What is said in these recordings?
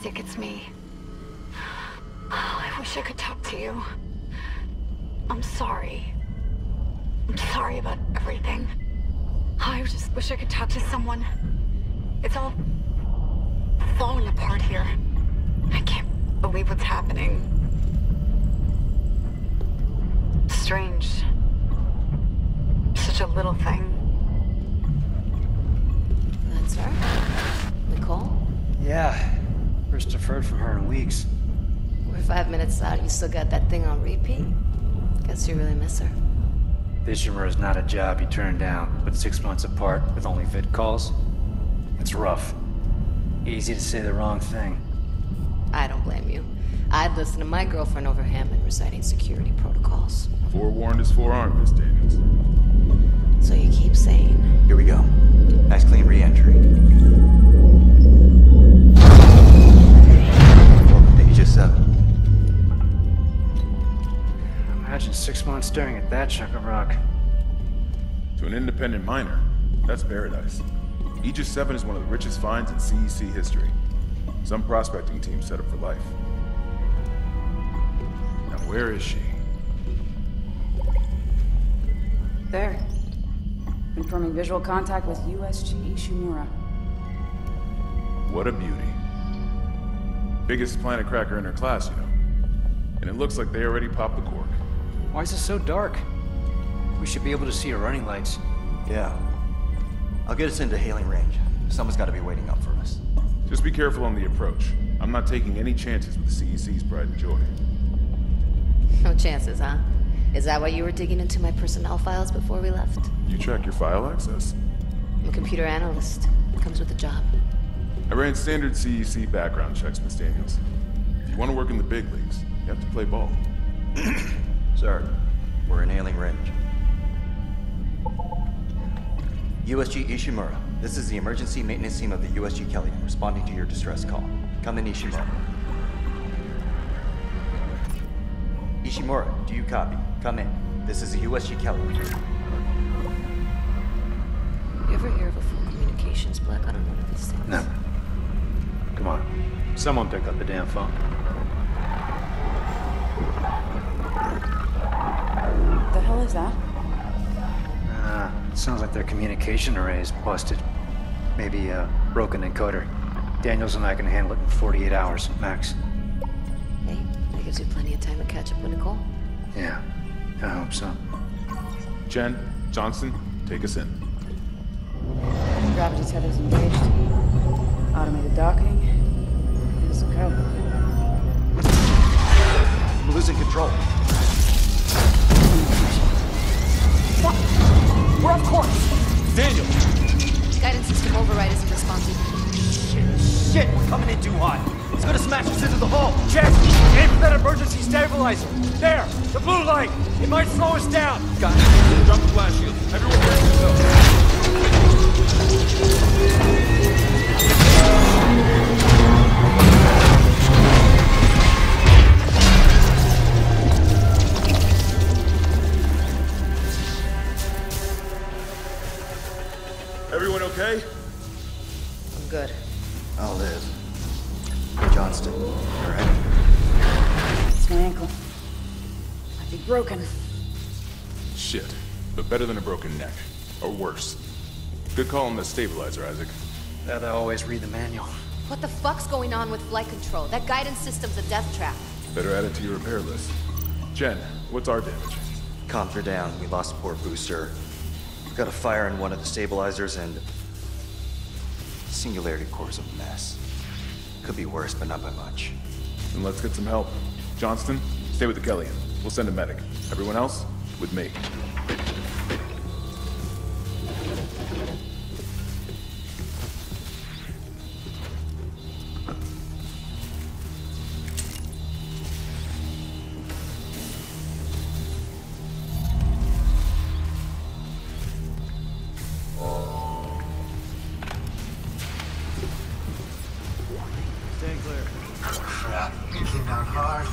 Isaac, it's me. I wish I could talk to you. I'm sorry. I'm sorry about everything. I just wish I could talk to someone. It's all falling apart here. I can't believe what's happening. Strange. Such a little thing. That's her? Nicole? Yeah. First I've heard from her in weeks. We're 5 minutes out, you still got that thing on repeat? Guess you really miss her. Ishimura is not a job you turn down, but 6 months apart with only vid calls. It's rough. Easy to say the wrong thing. I don't blame you. I'd listen to my girlfriend over Hammond reciting security protocols. Forewarned is forearmed, Miss Daniels. So you keep saying... Here we go. Nice clean re-entry. Welcome to Aegis 7. Imagine 6 months staring at that chunk of rock. To an independent miner, that's paradise. Aegis 7 is one of the richest finds in CEC history. Some prospecting team set up for life. Now where is she? There. Confirming visual contact with USG Ishimura. What a beauty. Biggest planet cracker in her class, you know. And it looks like they already popped the cork. Why is it so dark? We should be able to see her running lights. Yeah. I'll get us into hailing range. Someone's got to be waiting up for us. Just be careful on the approach. I'm not taking any chances with the CEC's pride and joy. No chances, huh? Is that why you were digging into my personnel files before we left? You track your file access? I'm a computer analyst. Comes with the job. I ran standard CEC background checks, Miss Daniels. If you want to work in the big leagues, you have to play ball. Sir, we're in hailing range. USG Ishimura, this is the emergency maintenance team of the USG Kelly, responding to your distress call. Come in, Ishimura. Ishimura, do you copy? Come in. This is the USG Kelly. You ever hear of a full communications black on one of these things? No. Come on. Someone pick up the damn phone. The hell is that? It sounds like their communication array is busted. Maybe a broken encoder. Daniels and I can handle it in 48 hours, max. Hey, that gives you plenty of time to catch up with Nicole. Yeah, I hope so. Jen, Johnston, take us in. Gravity tethers engaged. Automated docking. Here's the code. I'm losing control. Fuck! We're off course! Daniel! Guidance system override isn't responsive. Shit, we're coming in too hot. It's gonna smash us into the hull. Check! Aim for that emergency stabilizer. There! The blue light! It might slow us down. Got it. Drop the flash shield. Everyone brace yourself. Everyone okay? I'm good. I'll live. Hey, Johnston, you alright? It's my ankle. Might be broken. Shit. But better than a broken neck. Or worse. Good call on the stabilizer, Isaac. That I always read the manual. What the fuck's going on with flight control? That guidance system's a death trap. Better add it to your repair list. Jen, what's our damage? Comms are down. We lost a port booster. We've got a fire in one of the stabilizers and... Singularity core's a mess. Could be worse, but not by much. Then let's get some help. Johnston, stay with the Kellyan. We'll send a medic. Everyone else, with me. Staying clear. Crap, you came down hard.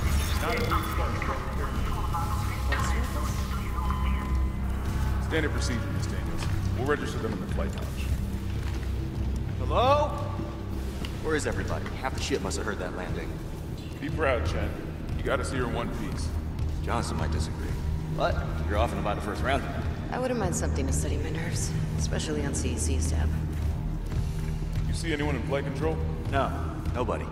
Standard procedure, Miss Daniels. We'll register them in the flight lounge. Hello? Where is everybody? Half the ship must have heard that landing. Be proud, Chen. You gotta see her in one piece. Johnson might disagree. But you're off and about the first round. I wouldn't mind something to steady my nerves, especially on CEC's tab. You see anyone in flight control? No, nobody.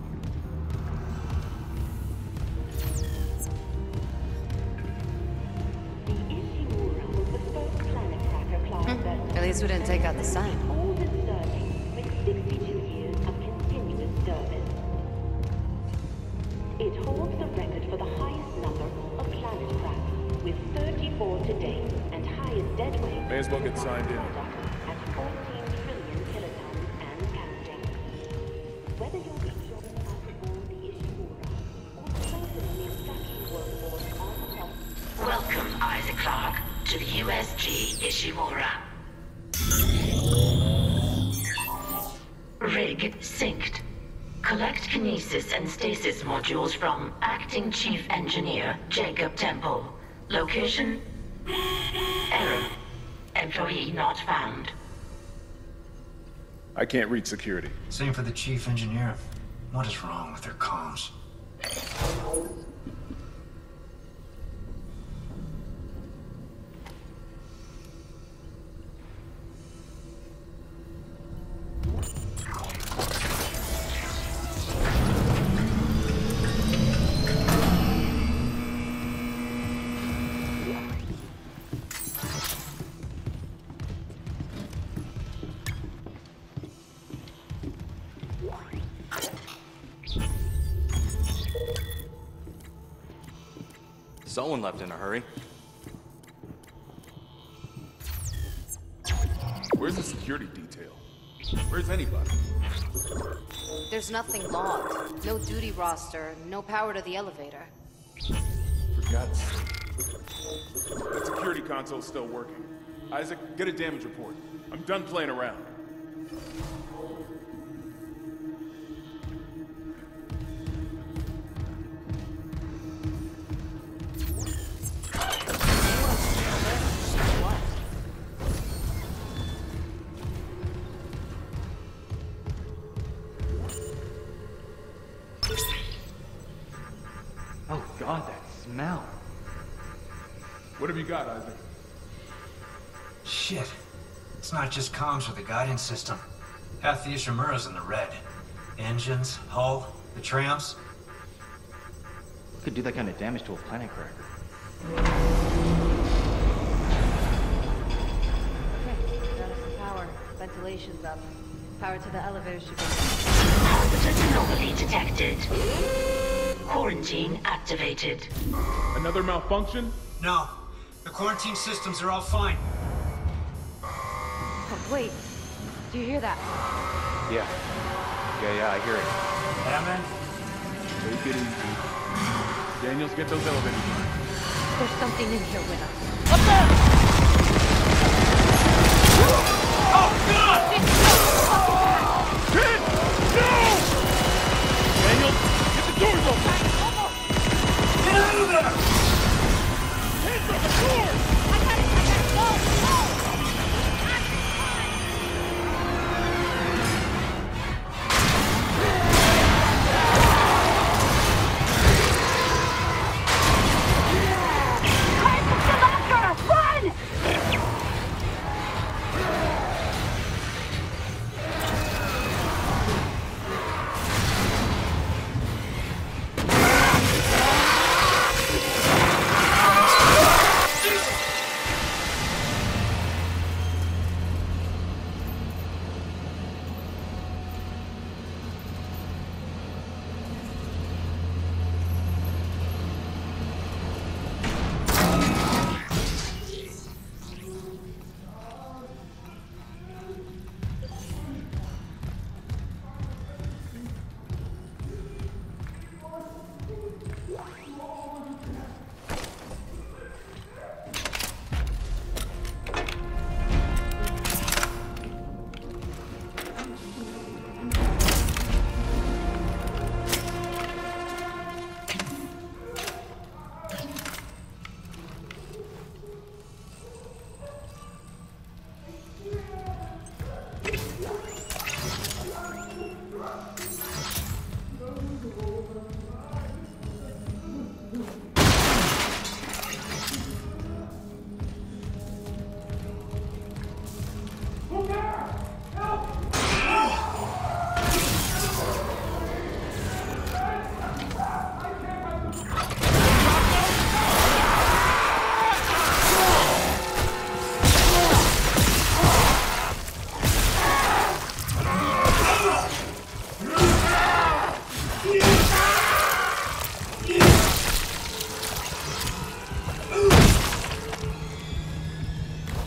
The Ishimura was the first planet tracker class vessel. At least we didn't take out the sign. Oldest serving with 62 years of continuous service. It holds the record for the highest number of planet crafts, with 34 to date, and highest dead weight. May as well get signed in. At 14 trillion kilotons and counting. Whether you'll be joined aboard the Ishimura or serving in the extraction workforce on the top. Welcome, Isaac Clarke, to the USG Ishimura. Rig synced. Collect kinesis and stasis modules from Acting Chief Engineer Jacob Temple. Location? Error. Employee not found. I can't reach security. Same for the chief engineer. What is wrong with their comms? Someone left in a hurry. Where's the security detail? Where's anybody? There's nothing logged. No duty roster, no power to the elevator. For God's sake. That security console's still working. Isaac, get a damage report. I'm done playing around. Oh God, that smell. What have you got, Isaac? Shit. It's not just comms or the guidance system. Half the Ishimura's in the red. Engines, hull, the trams. Could do that kind of damage to a planet cracker. Okay, got us some power. Ventilation's up. Power to the elevator should be... Hazardous anomaly detected. Quarantine activated. Another malfunction? No. The quarantine systems are all fine. Oh, wait. Do you hear that? Yeah, I hear it. Yeah, man? Take it easy. Daniels, get those elevators running. There's something in here with us. Oh, God! Ken! No! Daniels, get the doors open! Get out of there! Hands on the doors! I got it! Go! Run!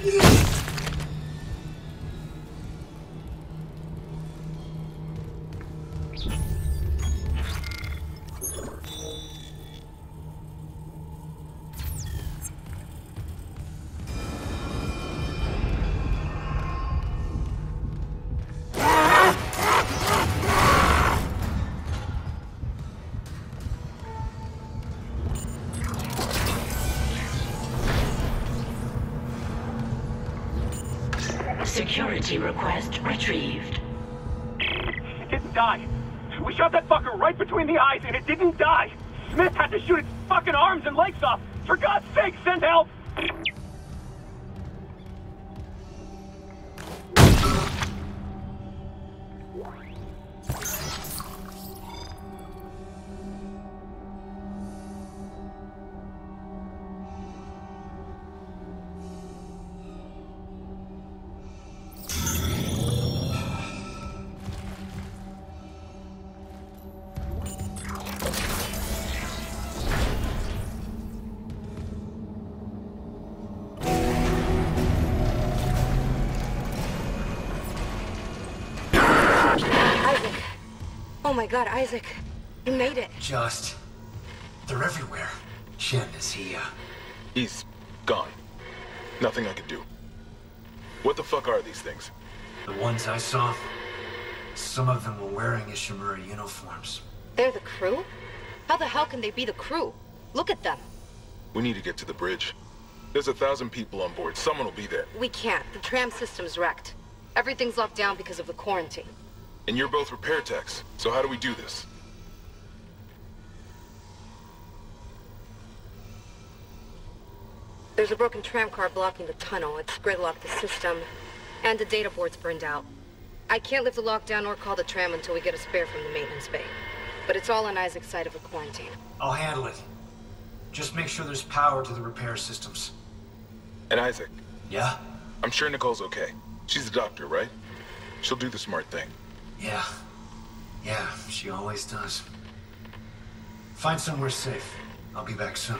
Security request retrieved. It didn't die. We shot that fucker right between the eyes and it didn't die. Smith had to shoot its fucking arms and legs off. For God's sake, send help! Oh my god, Isaac. You made it. They're everywhere. Shen, is he, He's gone. Nothing I can do. What the fuck are these things? The ones I saw? Some of them were wearing Ishimura uniforms. They're the crew? How the hell can they be the crew? Look at them. We need to get to the bridge. There's 1,000 people on board. Someone will be there. We can't. The tram system's wrecked. Everything's locked down because of the quarantine. And you're both repair techs, so how do we do this? There's a broken tram car blocking the tunnel. It's gridlocked the system, and the data board's burned out. I can't lift the lockdown or call the tram until we get a spare from the maintenance bay. But it's all on Isaac's side of the quarantine. I'll handle it. Just make sure there's power to the repair systems. And Isaac. Yeah? I'm sure Nicole's okay. She's a doctor, right? She'll do the smart thing. Yeah, she always does. Find somewhere safe. I'll be back soon.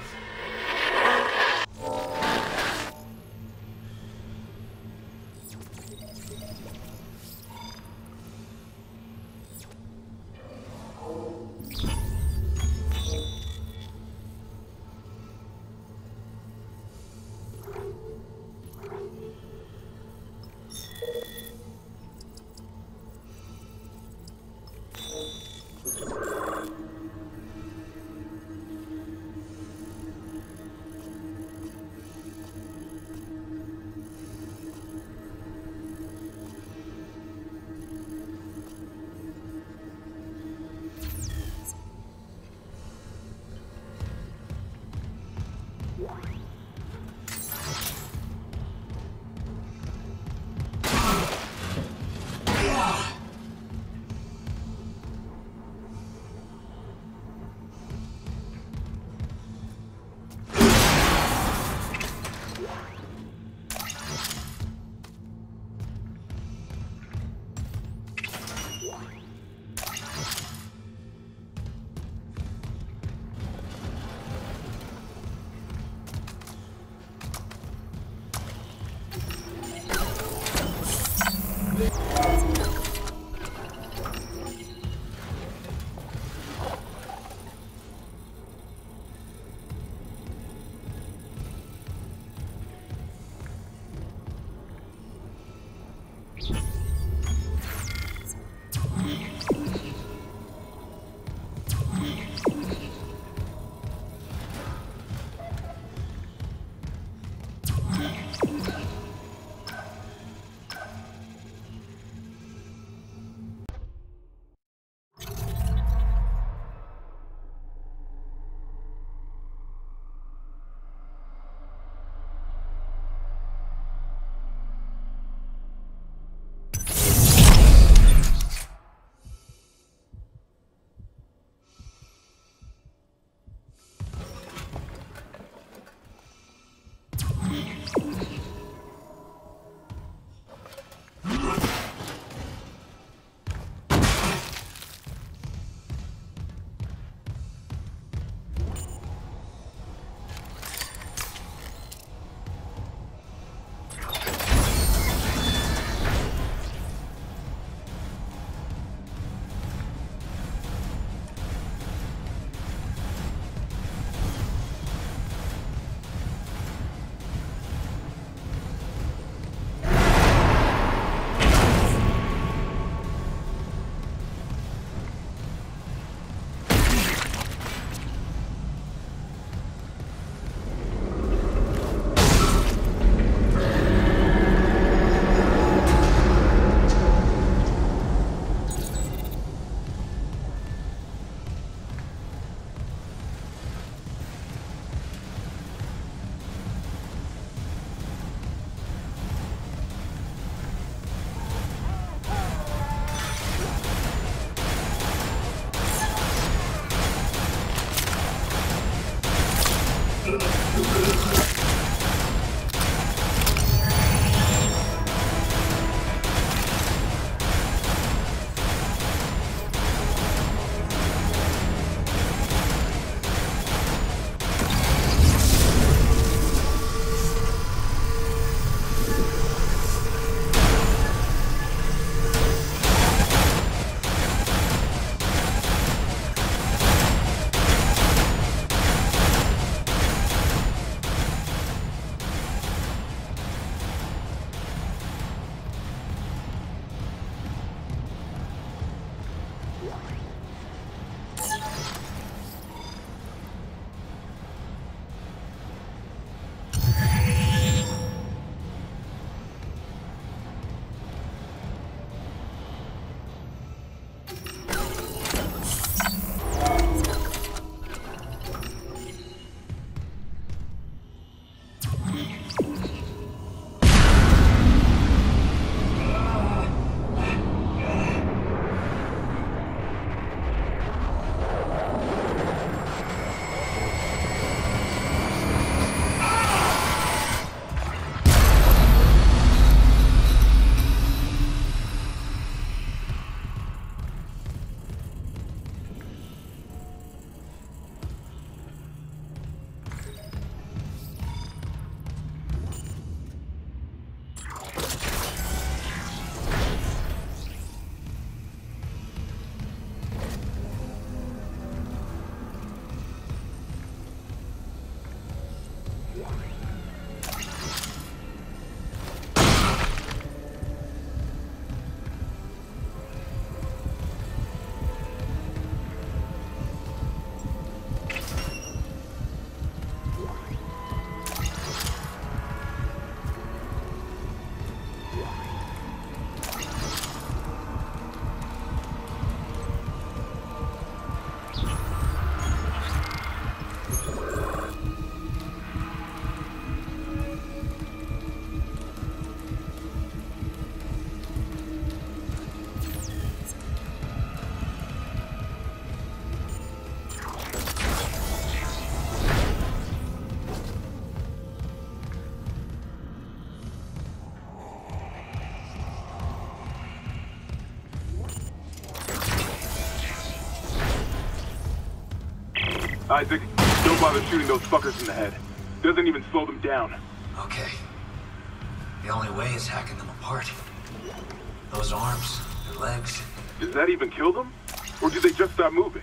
Isaac, don't bother shooting those fuckers in the head. Doesn't even slow them down. Okay. The only way is hacking them apart. Those arms, their legs. Does that even kill them? Or do they just stop moving?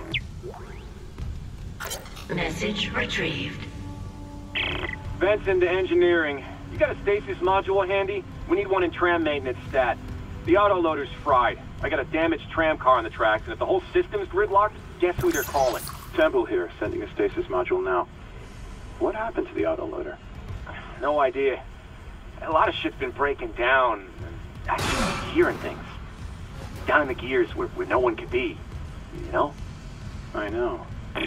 Message retrieved. Vents into engineering. You got a stasis module handy? We need one in tram maintenance stat. The autoloader's fried. I got a damaged tram car on the tracks, and if the whole system's gridlocked, guess who they're calling? Temple here, sending a stasis module now. What happened to the autoloader? No idea. A lot of shit's been breaking down. I keep hearing things. Down in the gears where no one could be. You know? I know.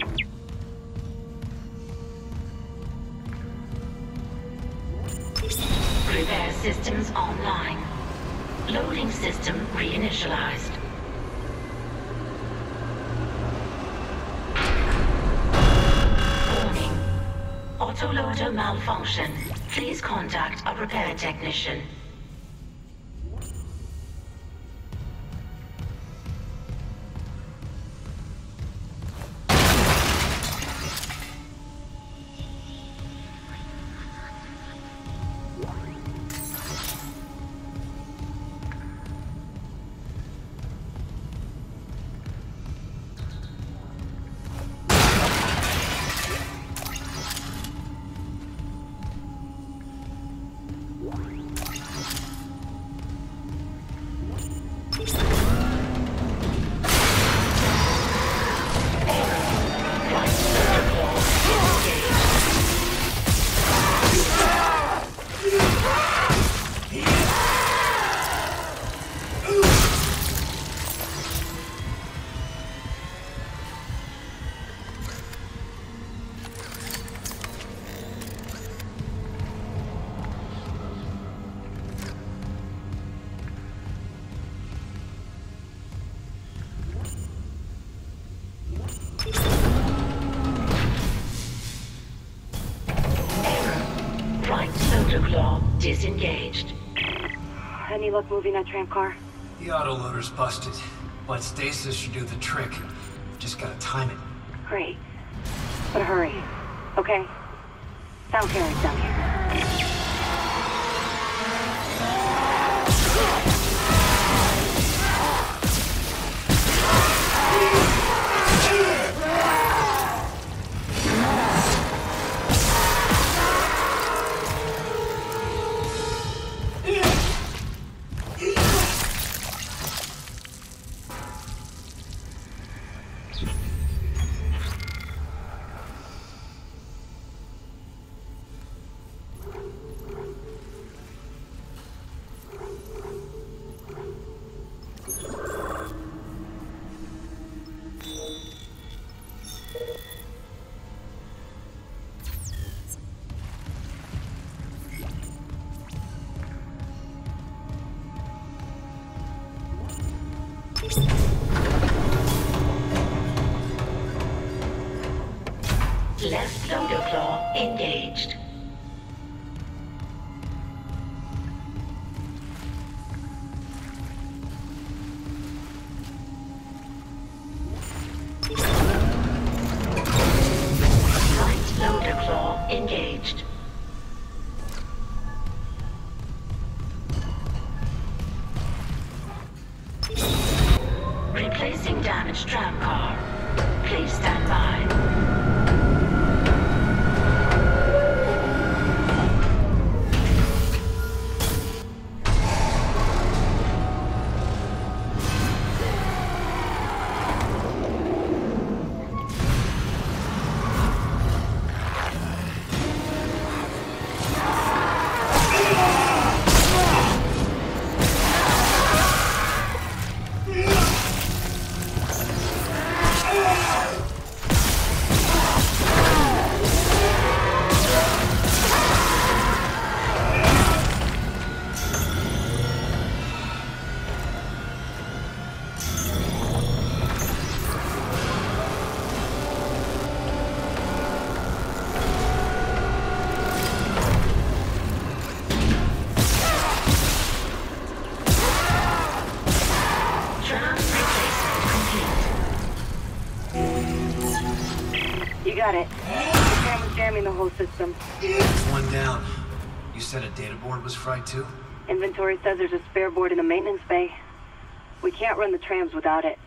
Repair systems online. Loading system reinitialized. Warning. Autoloader malfunction. Please contact a repair technician. Disengaged. Any luck moving that tram car? The autoloader's busted, but stasis should do the trick. Just gotta time it. Great. But hurry. Okay? Sound carriers down here. Left loader claw engaged. Right loader claw engaged. Replacing damaged tram car. Please stand by. got it. The tram was jamming the whole system. That's one down. You said a data board was fried too? Inventory says there's a spare board in the maintenance bay. We can't run the trams without it.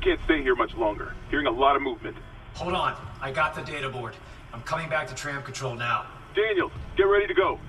can't stay here much longer. Hearing a lot of movement. Hold on. I got the data board. I'm coming back to tram control now. Daniels, get ready to go.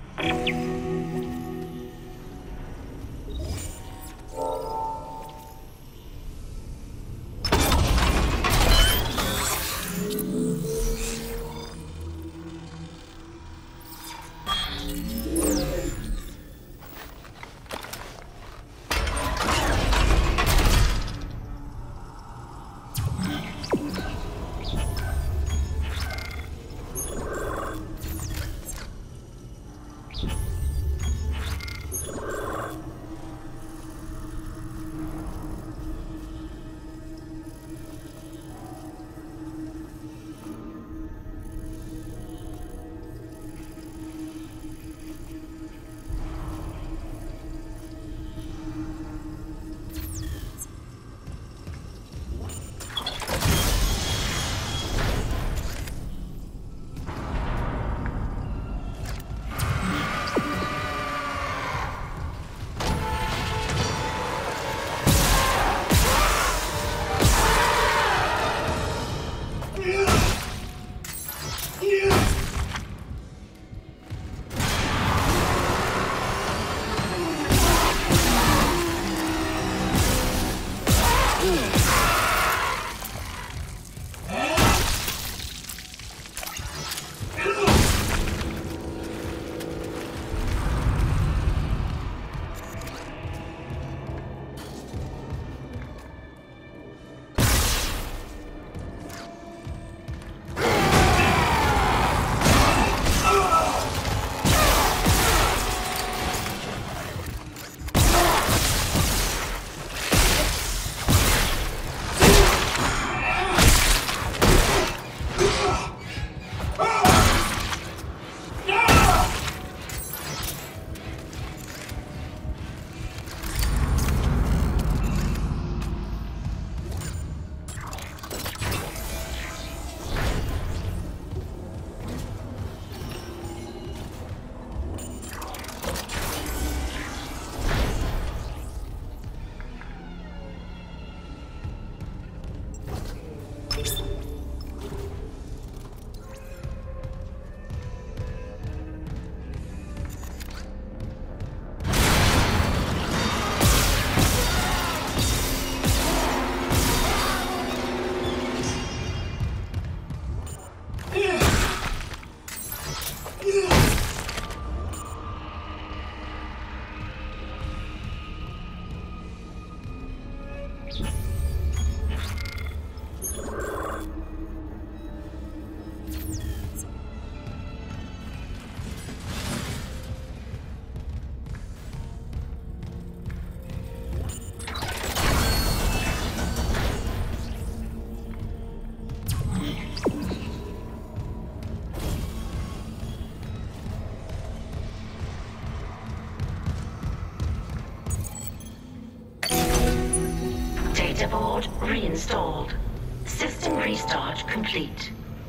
Data board reinstalled. System restart complete.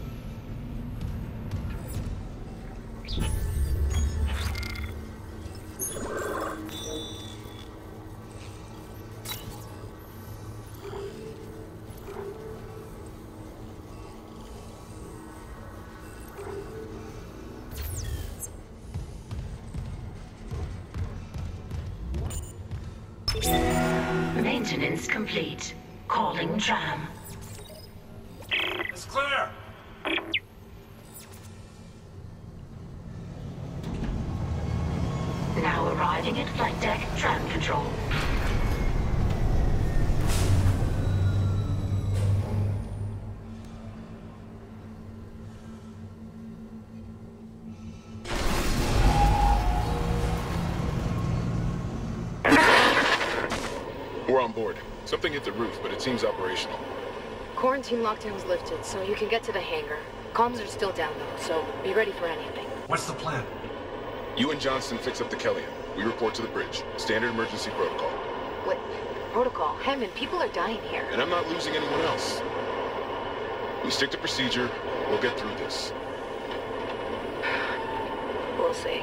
Maintenance complete. Calling tram. It's clear! Now arriving at flight deck tram control. We're on board. Something hit the roof, but it seems operational. Quarantine lockdown's lifted, so you can get to the hangar. Comms are still down though, so be ready for anything. What's the plan? You and Johnston fix up the Kellyan. We report to the bridge. Standard emergency protocol. What? Protocol? Hammond, people are dying here. And I'm not losing anyone else. We stick to procedure. We'll get through this. We'll see.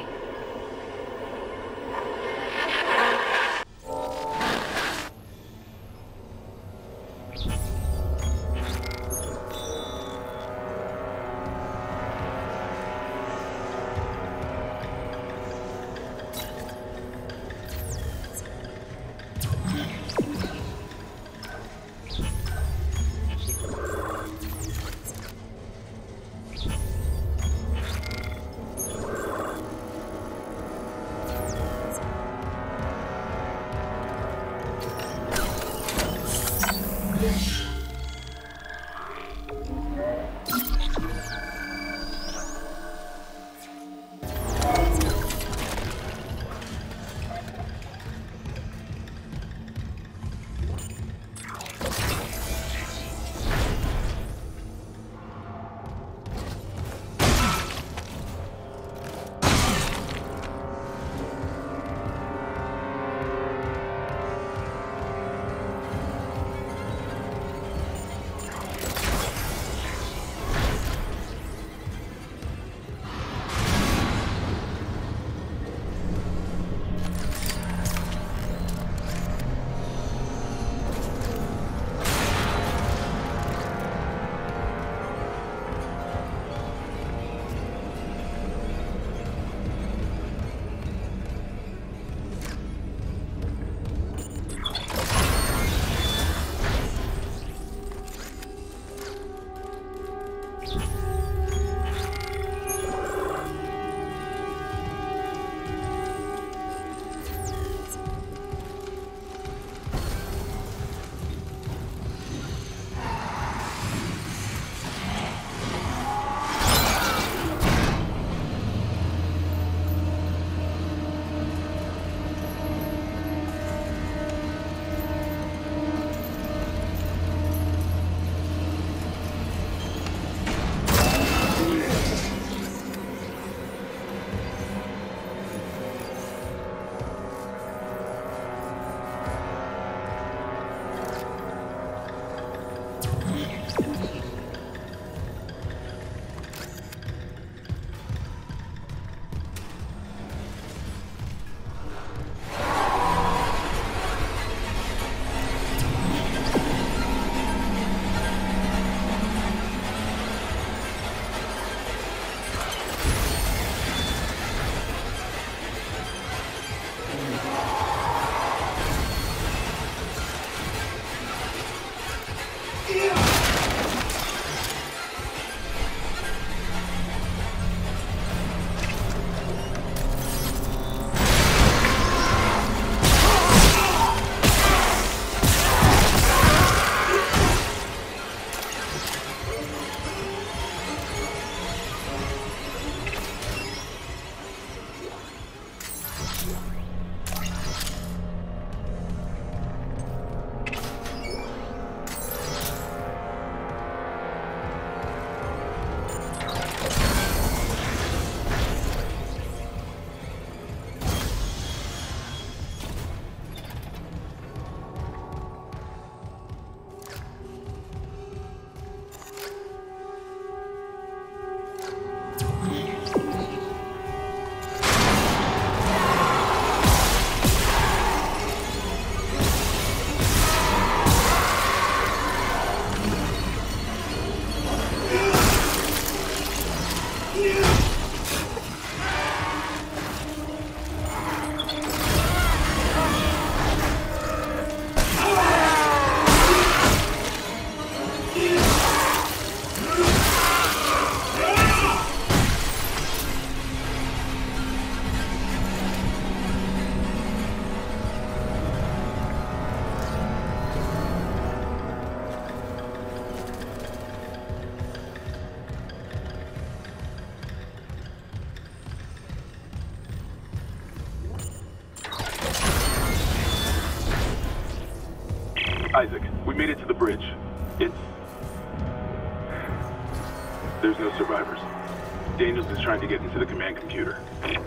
Isaac, we made it to the bridge. There's no survivors. Daniels is trying to get into the command computer.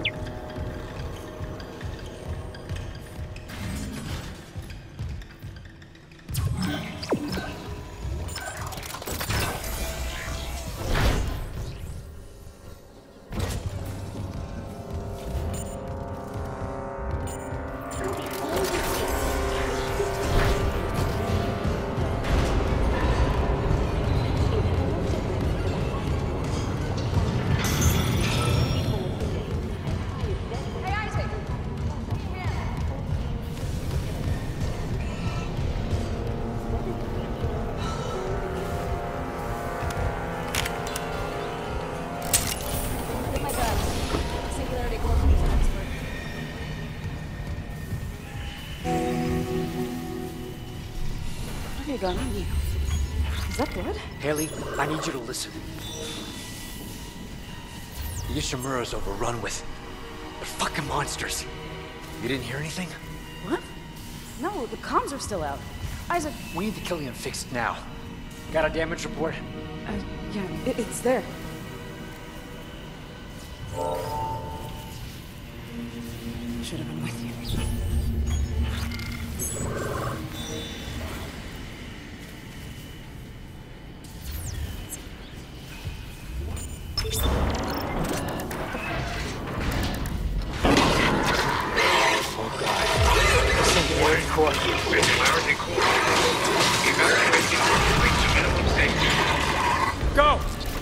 Gun on you. Is that blood? Haley, I need you to listen. The Ishimura's overrun with... they're fucking monsters. You didn't hear anything? What? No, the comms are still out. Isaac... We need the Killian fixed now. Got a damage report? Yeah, it's there. Should have been with you. Go!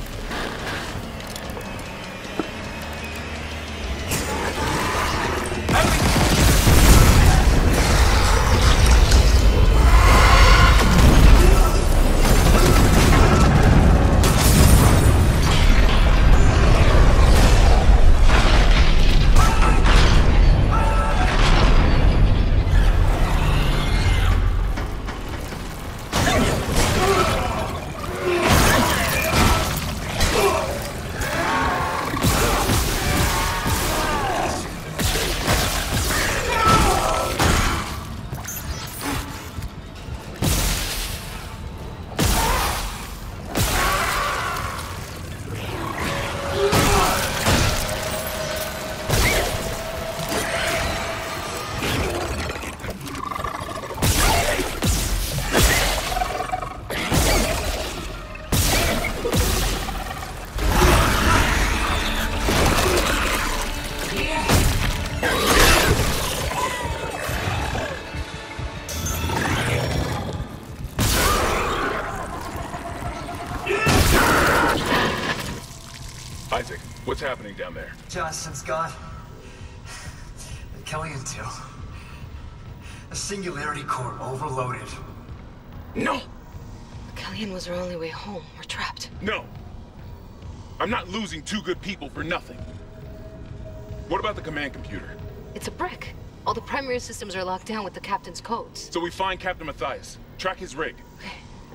Isaac, what's happening down there? Johnson's gone. The Killian too. The singularity core overloaded. No! The Killian was our only way home. We're trapped. No! I'm not losing two good people for nothing. What about the command computer? It's a brick. All the primary systems are locked down with the captain's codes. So we find Captain Matthias, track his rig. Okay.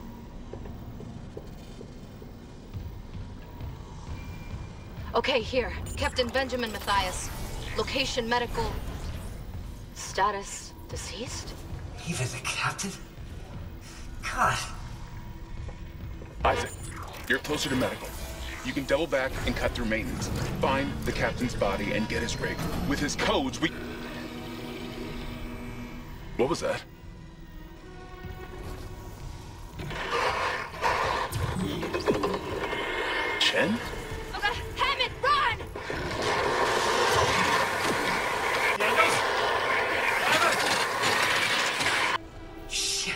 Okay, here. Captain Benjamin Matthias. Location medical. Status deceased? Even the captain? God. Isaac, you're closer to medical. You can double back and cut through maintenance. Find the captain's body and get his rig. With his codes, we... What was that? Chen? Hammond, run! Shit.